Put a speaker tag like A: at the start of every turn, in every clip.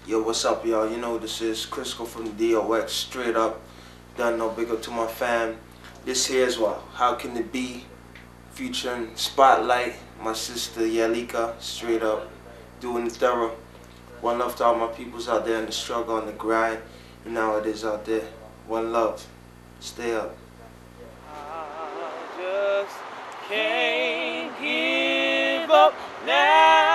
A: Yo, what's up, y'all? You know this is Crisco from DOX, straight up. Done no big up to my fam. This here is what? How Can It Be? Featuring Spotlight, my sister Yalika, straight up. Doing it thorough. One love to all my peoples out there in the struggle, on the grind. You know how it is out there. One love. Stay up.
B: I just can't give up now.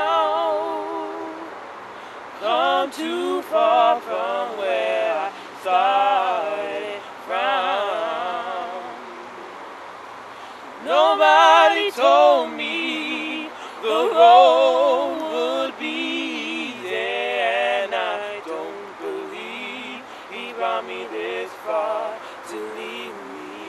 B: Come too far from where I started from. Nobody told me the road would be there, and I don't believe he brought me this far to leave me.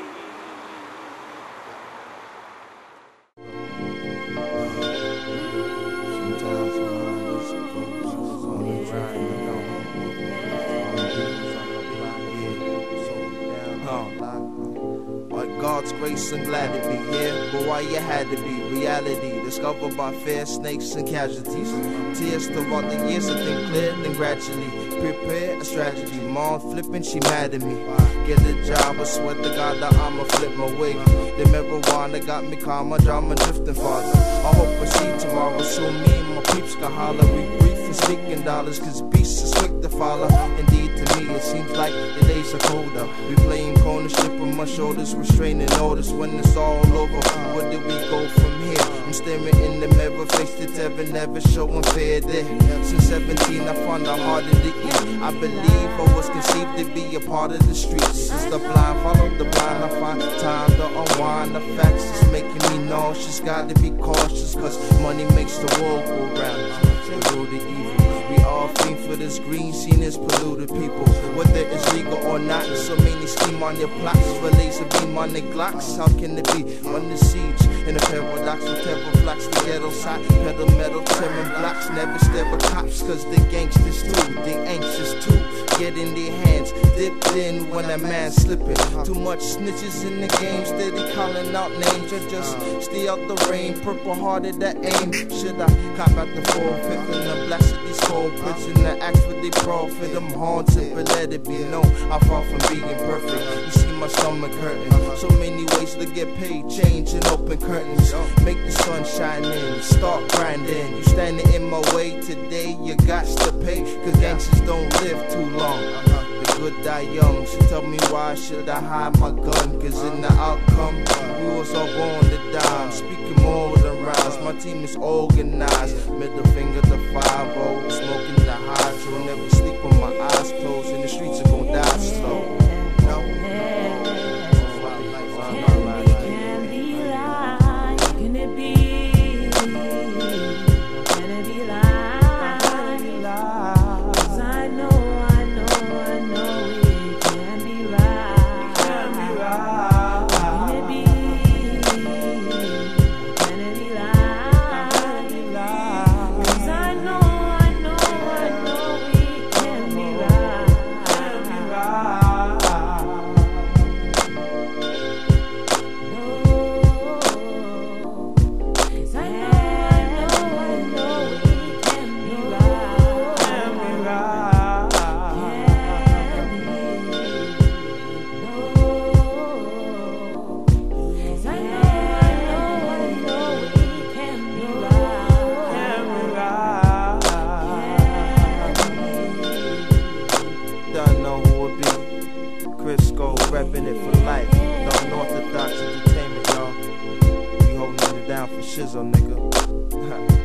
C: By God's grace, I'm glad to be here, but why you had to be reality, discovered by fair snakes and casualties. Tears throughout the years, I think clear, then gradually prepare a strategy. Mom flipping, she mad at me. Get a job, I swear to God that I'ma flip my wig. The marijuana got me calm, my drama drifting farther. I hope I see tomorrow, so me and my peeps can holler. We brief and speaking dollars, cause beasts is quick to follow. Indeed, to me, it seems like the days are colder. We playing corner, ship on my shoulders, restraining orders. When it's all over, where do we go from here? I'm staring in the mirror, face to terror, never showing fear there. Since 17, I found it harder to eat. I believe I was conceived to be a part of the streets. Since the blind follow the blind, I find time to unwind. The facts is making me nauseous. Gotta be cautious, cause money makes the world go round. The root of evil, we all fiend for this green, seen as polluted people. Whether it's legal or not, so many scheme on your plots. For laser beam on the Glocks, how can it be under siege? In a paradox with terror flocks, the ghetto side, pedal metal, tearing blocks. Never stare at cops, cause the gangsters too, they anxious too. Get in their hands, dipped in when a man's slipping. Too much snitches in the game, steady calling out names. I just stay out the rain, purple hearted that aim. Should I cop out the 4/5 and the blast of these cold prison to act for the profit? I'm haunted, but let it be known, I'm far from being perfect. You see my stomach hurting, so many ways to get paid, change and open curtains. Make the sun shine in, start grinding. You standing in my way today, you got to pay, cause gangsters don't live too long. The good die young, so tell me why should I hide my gun? Cause in the outcome, we was all born to die. I'm speaking more than rhymes, my team is organized. Middle finger to 5-0, smoking the hydro. Never sleep with my eyes closed, and the streets are gonna die slow. Crisco, reppin' it for life. No Orthodox Entertainment, y'all. We holding it down for Shizzle, nigga.